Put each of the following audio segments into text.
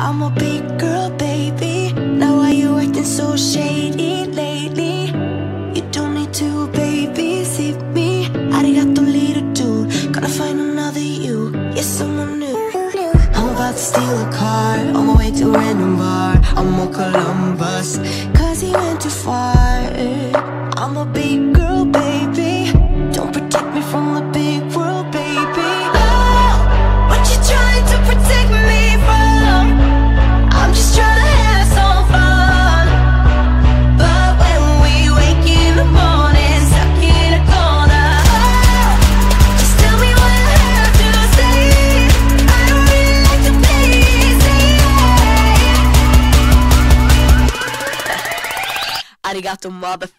I'm a big girl, baby. Now why you acting so shady lately? You don't need to babysit me. Arigato, little dude. Gotta find another you. Yes, someone new. I'm about to steal a car on my way to a random bar. I'm on Columbus, cause he went too far. I'm a big girl, baby. Don't protect me from the big world, baby. Oh, what you trying to protect me from? I'm just trying to have some fun. But when we wake in the morning, stuck in a corner, oh, just tell me what I have to say. I don't really like to play it safe. Arigato, motherfucker.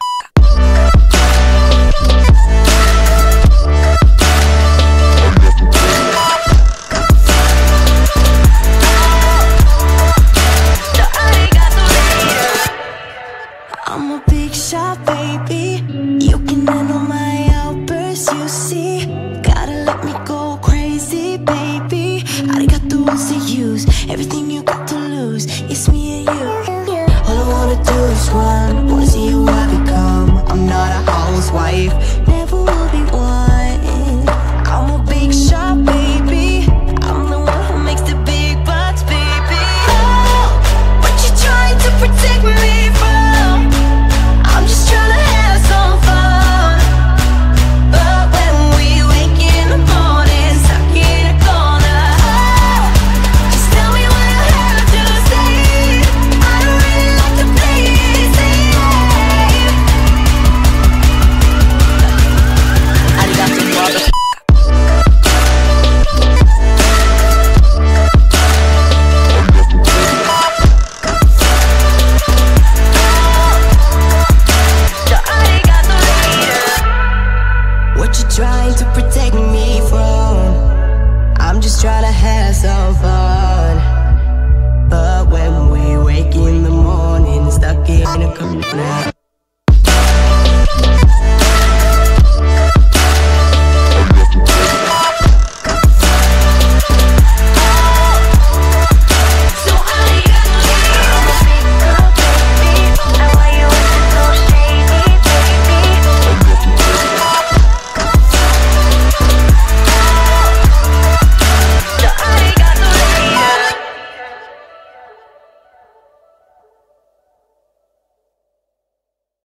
I'm a big shot, baby. You can handle my outbursts, you see. Gotta let me go crazy, baby. Arigato wants to use everything you got to lose. It's me and you. All I wanna do is run. Wanna see who I become. I'm not a housewife, never will be one. I'm a big shot, baby. I'm the one who makes the big bucks, baby. Oh, what you trying to protect me from? I'm just trying to have some fun. But when we wake in the morning, stuck in a corner, oh, just tell me what I have to say. I don't really like to play it safe. Arigato, motherfucker. What you trying to protect me from? I'm just trying to have some fun. But when we wake in the morning, stuck in a corner.